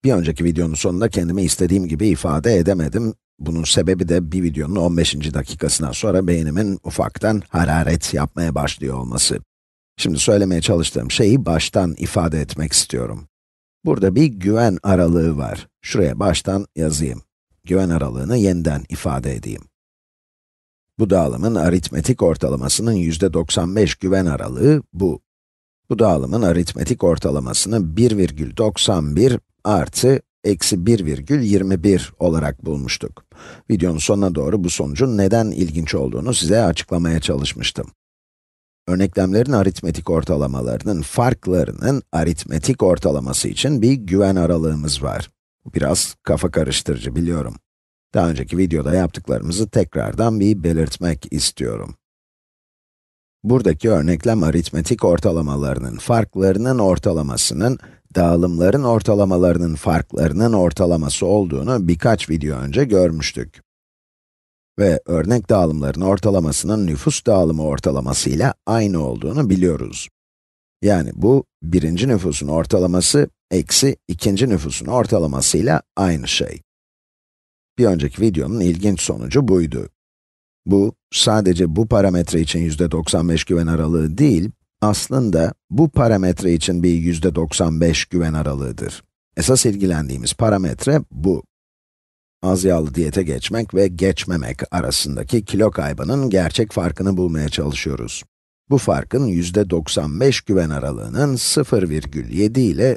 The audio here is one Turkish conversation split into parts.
Bir önceki videonun sonunda kendimi istediğim gibi ifade edemedim. Bunun sebebi de bir videonun 15. dakikasından sonra beynimin ufaktan hararet yapmaya başlıyor olması. Şimdi söylemeye çalıştığım şeyi baştan ifade etmek istiyorum. Burada bir güven aralığı var. Şuraya baştan yazayım. Güven aralığını yeniden ifade edeyim. Bu dağılımın aritmetik ortalamasının %95 güven aralığı bu. Bu dağılımın aritmetik ortalamasını 1,91 artı eksi 1,21 olarak bulmuştuk. Videonun sonuna doğru bu sonucun neden ilginç olduğunu size açıklamaya çalışmıştım. Örneklemlerin aritmetik ortalamalarının farklarının aritmetik ortalaması için bir güven aralığımız var. Bu biraz kafa karıştırıcı biliyorum. Daha önceki videoda yaptıklarımızı tekrardan bir belirtmek istiyorum. Buradaki örneklem aritmetik ortalamalarının farklarının ortalamasının, dağılımların ortalamalarının farklarının ortalaması olduğunu birkaç video önce görmüştük. Ve örnek dağılımların ortalamasının nüfus dağılımı ortalaması ile aynı olduğunu biliyoruz. Yani bu, birinci nüfusun ortalaması, eksi ikinci nüfusun ortalaması ile aynı şey. Bir önceki videonun ilginç sonucu buydu. Bu, sadece bu parametre için %95 güven aralığı değil, aslında bu parametre için bir %95 güven aralığıdır. Esas ilgilendiğimiz parametre bu. Az yağlı diyete geçmek ve geçmemek arasındaki kilo kaybının gerçek farkını bulmaya çalışıyoruz. Bu farkın %95 güven aralığının 0,7 ile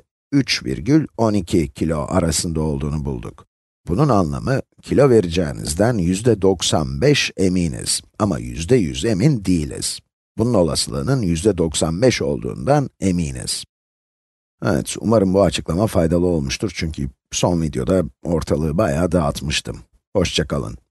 3,12 kilo arasında olduğunu bulduk. Bunun anlamı, kilo vereceğinizden %95 eminiz ama %100 emin değiliz. Bunun olasılığının %95 olduğundan eminiz. Evet, umarım bu açıklama faydalı olmuştur çünkü son videoda ortalığı bayağı dağıtmıştım. Hoşça kalın.